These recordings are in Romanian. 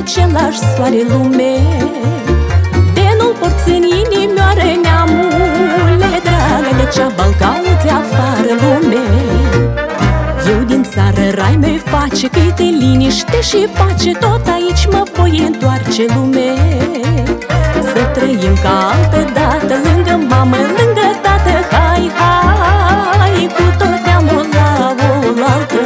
același soare lume. De nu-l porți în inimioară, neamule dragă, de ceaba-l cauți afară lume. Eu din țară rai mi face, că-i de liniște și pace, tot aici mă voi întoarce lume. Să trăim ca altă dată, lângă mamă, lângă tată. Hai, hai, cu tot neamul la oaltă.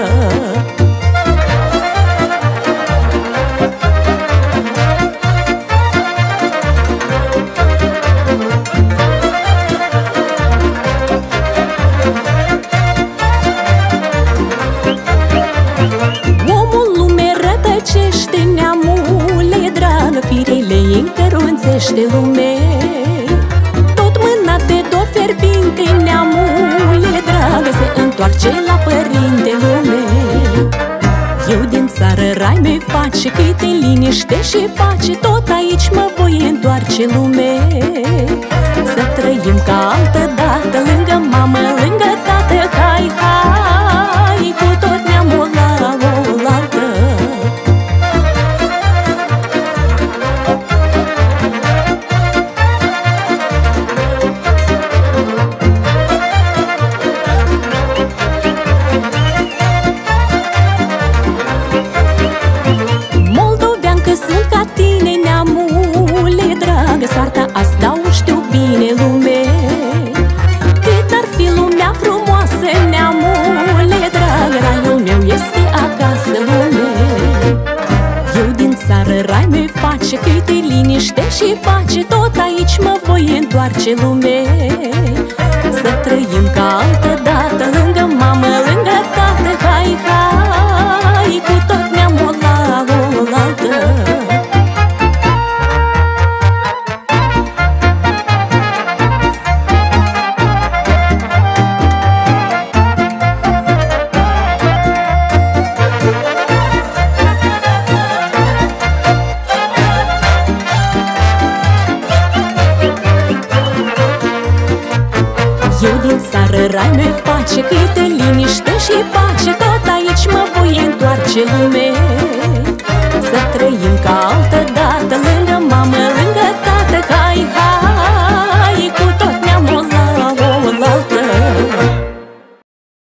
Omul lume rătăcește, neamule dragă, firele încărunțește lume. Tot mâna de dor fierbinte, neamule dragă, se întoarce la părinte lume. Eu din țară rai mi face, că-i de liniște și pace, tot aici mă voi întoarce lume. Să trăim ca altă dată, lângă mamă, lângă tată. Hai, hai, cu tot neamul la oaltă. Moldoveancă sunt ca tine, neamule dragă, soarta asta o știu bine lume. Cât ar fi lumea frumoasă, neamule dragă, raiul meu este acasă lume. Eu din țară rai mi face, că-i de liniște și pace, tot aici mă voi întoarce lume. Să trăim ca altă dată, lângă mamă, lângă tată. Hai, hai, cu tot neamul la oaltă. Eu din țară rai mi face, că-i de liniște și pace, tot aici mă voi întoarce lume. Să trăim ca